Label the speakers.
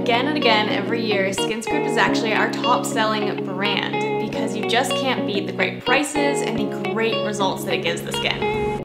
Speaker 1: again and again every year, SkinScript is actually our top selling brand because you just can't beat the great prices and the great results that it gives the skin.